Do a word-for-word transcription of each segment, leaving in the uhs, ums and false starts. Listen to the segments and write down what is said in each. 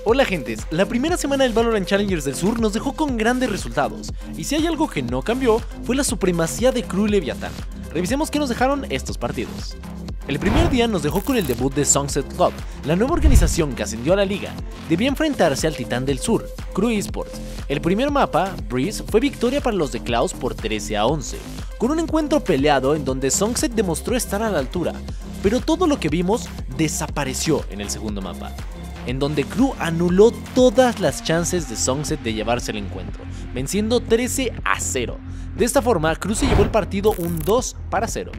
Hola gentes, la primera semana del Valorant Challengers del Sur nos dejó con grandes resultados, y si hay algo que no cambió, fue la supremacía de Crew y Leviatán. Revisemos qué nos dejaron estos partidos. El primer día nos dejó con el debut de Sunset Club, la nueva organización que ascendió a la liga. Debía enfrentarse al titán del sur, Crew Esports. El primer mapa, Breeze, fue victoria para los de Klaus por trece a once, con un encuentro peleado en donde Sunset demostró estar a la altura, pero todo lo que vimos desapareció en el segundo mapa, en donde Crew anuló todas las chances de Sunset de llevarse el encuentro, venciendo trece a cero. De esta forma, Crew se llevó el partido un dos para cero.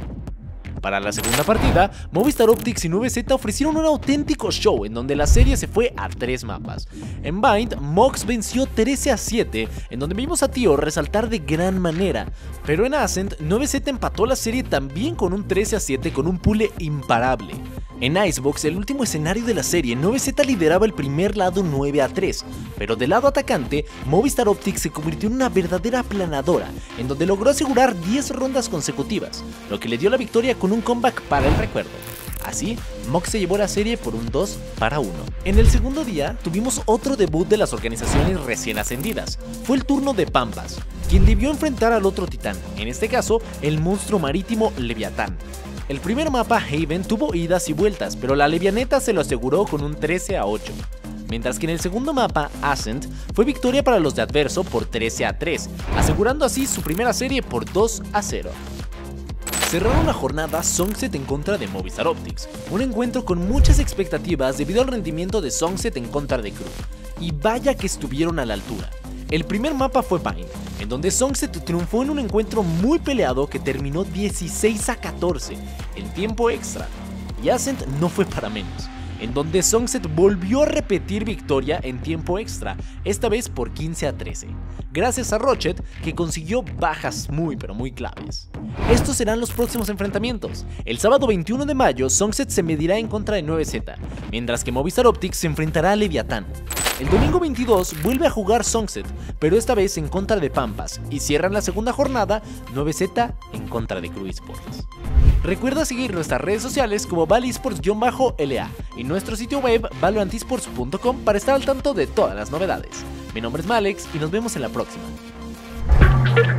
Para la segunda partida, Movistar Optics y nueve Z ofrecieron un auténtico show en donde la serie se fue a tres mapas. En Bind, Mox venció trece a siete, en donde vimos a Tio resaltar de gran manera, pero en Ascent, nueve Z empató la serie también con un trece a siete con un pule imparable. En Icebox, el último escenario de la serie, nueve Z lideraba el primer lado nueve a tres, pero del lado atacante, Movistar Optics se convirtió en una verdadera aplanadora, en donde logró asegurar diez rondas consecutivas, lo que le dio la victoria con un comeback para el recuerdo. Así, Mox se llevó la serie por un dos para uno. En el segundo día, tuvimos otro debut de las organizaciones recién ascendidas. Fue el turno de Pampas, quien debió enfrentar al otro titán, en este caso, el monstruo marítimo Leviatán. El primer mapa, Haven, tuvo idas y vueltas, pero la Levianeta se lo aseguró con un trece a ocho. Mientras que en el segundo mapa, Ascent, fue victoria para los de Adverso por trece a tres, asegurando así su primera serie por dos a cero. Cerraron la jornada Sunset en contra de Movistar Optics, un encuentro con muchas expectativas debido al rendimiento de Sunset en contra de Crew, y vaya que estuvieron a la altura. El primer mapa fue Bind, en donde Sunset triunfó en un encuentro muy peleado que terminó dieciséis a catorce, en tiempo extra, y Ascent no fue para menos, en donde Sunset volvió a repetir victoria en tiempo extra, esta vez por quince a trece, gracias a Rochet, que consiguió bajas muy pero muy claves. Estos serán los próximos enfrentamientos. El sábado veintiuno de mayo, Sunset se medirá en contra de nueve Z, mientras que Movistar Optics se enfrentará a Leviatán. El domingo veintidós vuelve a jugar Sunset, pero esta vez en contra de Pampas, y cierran la segunda jornada nueve Z en contra de Crew Esports. Recuerda seguir nuestras redes sociales como valesports-L A y nuestro sitio web valorant esports punto com para estar al tanto de todas las novedades. Mi nombre es Malex y nos vemos en la próxima.